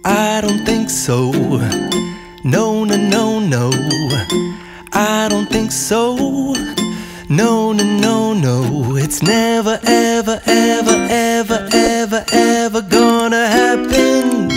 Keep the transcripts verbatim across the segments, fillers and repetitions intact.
I don't think so. No, no, no, no. I don't think so. No, no, no, no. It's never, ever, ever, ever, ever, ever gonna happen.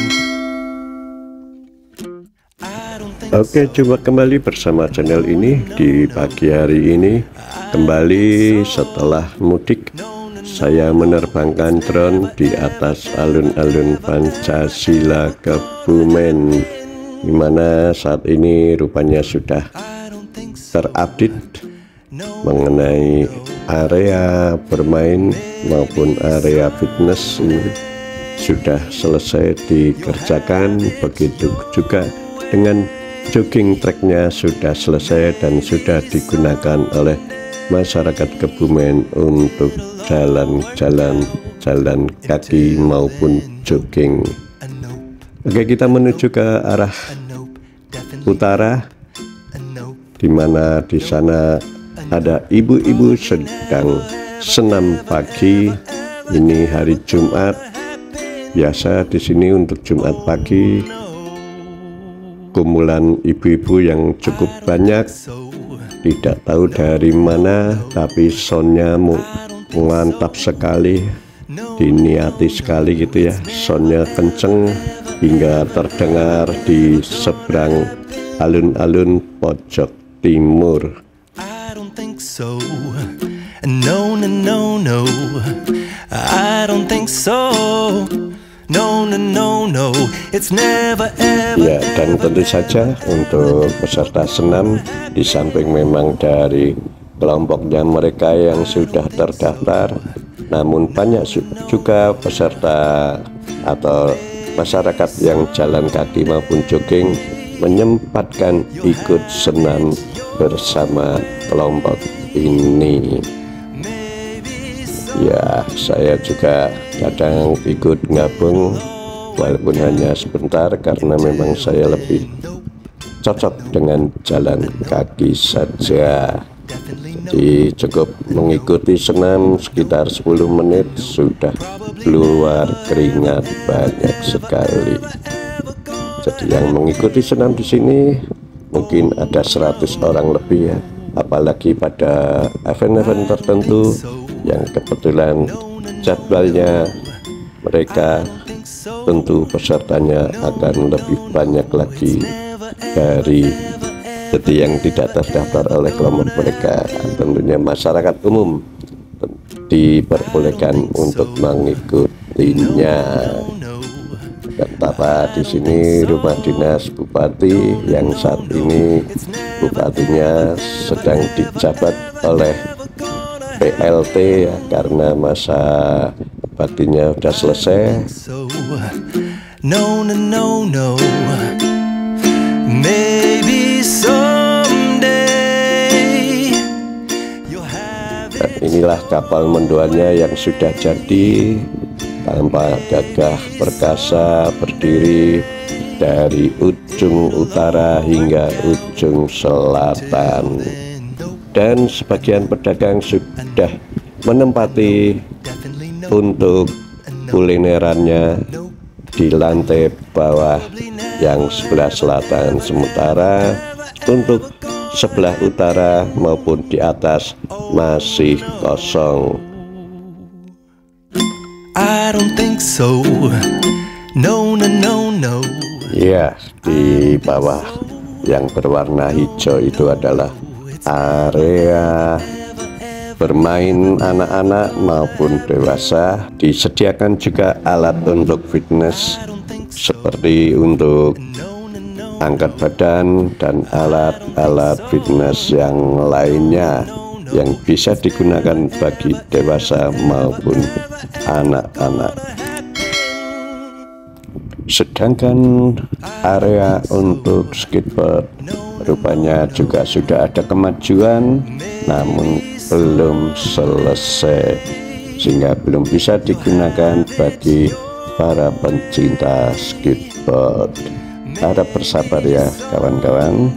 Oke, jumpa kembali bersama channel ini di pagi hari ini. Kembali setelah mudik, saya menerbangkan drone di atas alun-alun Pancasila Kebumen, dimana saat ini rupanya sudah terupdate mengenai area bermain maupun area fitness ini sudah selesai dikerjakan. Begitu juga dengan jogging tracknya sudah selesai dan sudah digunakan oleh masyarakat Kebumen untuk jalan-jalan jalan kaki maupun jogging. Oke, kita menuju ke arah utara, di mana di sana ada ibu-ibu sedang senam pagi. Ini hari Jumat. Biasa di sini untuk Jumat pagi kumpulan ibu-ibu yang cukup banyak, tidak tahu dari mana, tapi soundnya mantap sekali, diniati sekali gitu ya. Soundnya kenceng hingga terdengar di seberang alun-alun pojok timur. I don't think so. No, no, no, no. I don't think so. No, no, no, no. It's never ever. Ya, dan tentu saja untuk peserta senam, di samping memang dari kelompoknya mereka yang sudah terdaftar, namun banyak juga peserta atau masyarakat yang jalan kaki maupun jogging menyempatkan ikut senam bersama kelompok ini. Ya, saya juga kadang ikut gabung walaupun hanya sebentar, karena memang saya lebih cocok dengan jalan kaki saja. Jadi cukup mengikuti senam sekitar sepuluh menit sudah keluar keringat banyak sekali. Jadi yang mengikuti senam di sini mungkin ada seratus orang lebih ya, apalagi pada event-event tertentu yang kebetulan jadwalnya mereka, tentu pesertanya akan lebih banyak lagi dari jadi yang tidak terdaftar oleh kelompok mereka. Tentunya masyarakat umum diperbolehkan untuk mengikutinya. Dan Tapa di sini rumah dinas bupati yang saat ini bupatinya sedang dijabat oleh P L T ya, karena masa baktinya sudah selesai. No, no, no, no. Maybe someday you'll have it. Dan inilah kapal mendoannya yang sudah jadi, tanpa gagah perkasa, berdiri dari ujung utara hingga ujung selatan. Dan sebagian pedagang sudah menempati untuk kulinerannya di lantai bawah yang sebelah selatan, sementara untuk sebelah utara maupun di atas masih kosong. I don't think so. No, no, no, no. Ya, di bawah yang berwarna hijau itu adalah area bermain anak-anak maupun dewasa. Disediakan juga alat untuk fitness seperti untuk angkat badan dan alat-alat fitness yang lainnya yang bisa digunakan bagi dewasa maupun anak-anak. Sedangkan area untuk skateboard rupanya juga sudah ada kemajuan, namun belum selesai, sehingga belum bisa digunakan bagi para pencinta skateboard. Harap bersabar ya kawan-kawan.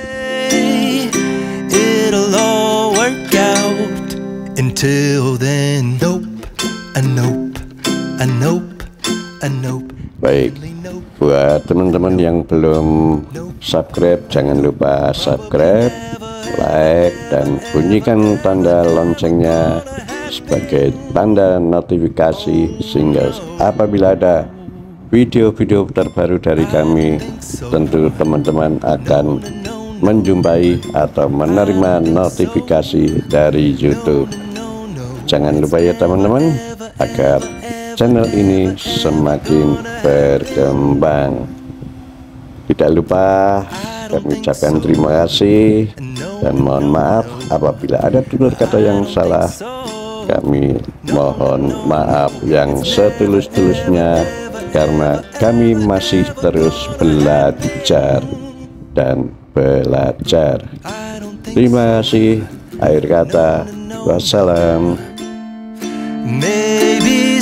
It'll all work out. Until then, nope, a nope, a nope, a nope. Baik, buat teman-teman yang belum subscribe, jangan lupa subscribe, like, dan bunyikan tanda loncengnya sebagai tanda notifikasi, sehingga apabila ada video-video terbaru dari kami, tentu teman-teman akan menjumpai atau menerima notifikasi dari YouTube. Jangan lupa ya teman-teman, agar channel ini semakin berkembang. Tidak lupa kami ucapkan terima kasih dan mohon maaf apabila ada tutur kata yang salah. Kami mohon maaf yang setulus-tulusnya, karena kami masih terus belajar dan belajar. Terima kasih. Akhir kata, wassalam. Maybe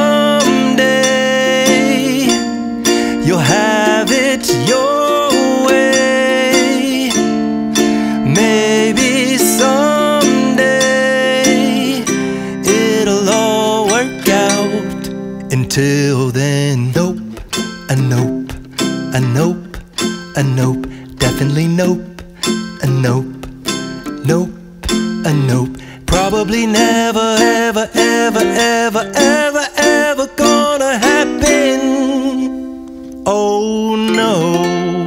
someday you'll have it your way. Maybe someday it'll all work out. Until then, nope, a nope, a nope, a nope, definitely nope, a nope, nope, a nope. Probably never, ever, ever, ever, ever, ever gonna happen. Oh no,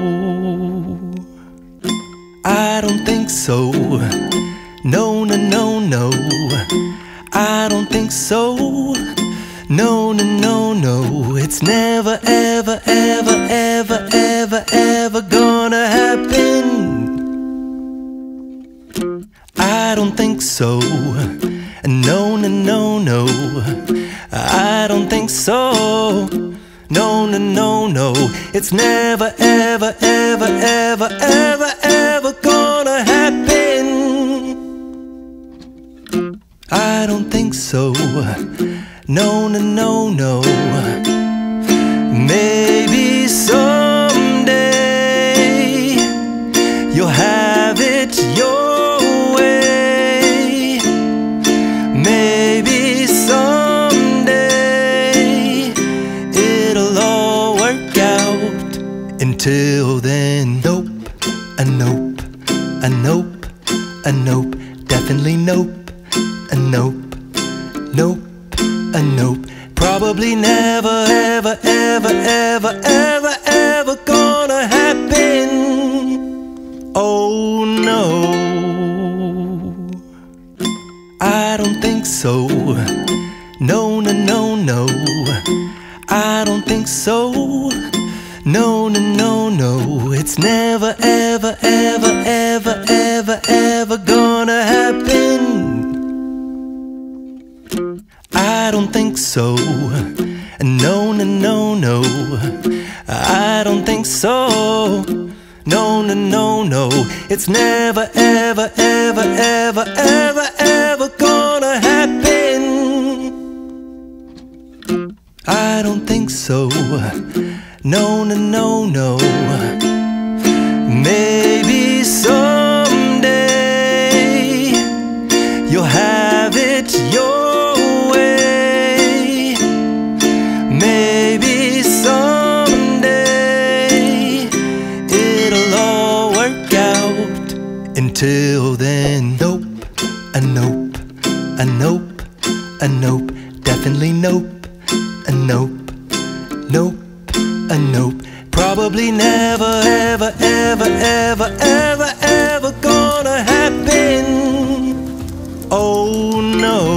I don't think so. No, no, no, no, I don't think so. No, no, no, no, it's never, ever, ever, ever, ever, ever gonna happen. I don't think so. No, no, no, no, I don't think so. No, no, no, no, it's never, ever, ever, ever, ever, ever gonna happen. I don't think so. No, no, no, no. Maybe someday you'll have it your Until then, nope, a nope, a nope, a nope, definitely nope, a nope, nope, a nope. Probably never, ever, ever, ever, ever, ever gonna happen. Oh no, I don't think so. No, no, no, no, I don't think so. No, no, no, no, it's never, ever, ever, ever, ever, ever gonna happen. I don't think so. No, no, no, no, I don't think so. No, no, no, no, it's never, ever, ever, ever, ever, ever gonna happen. I don't think so. No, no, no, no. Maybe someday you'll have it your way. Maybe someday it'll all work out. Until then, nope, a nope, a nope, a nope, definitely nope, a nope, nope, a nope. Probably never, ever, ever, ever, ever, ever gonna happen. Oh no.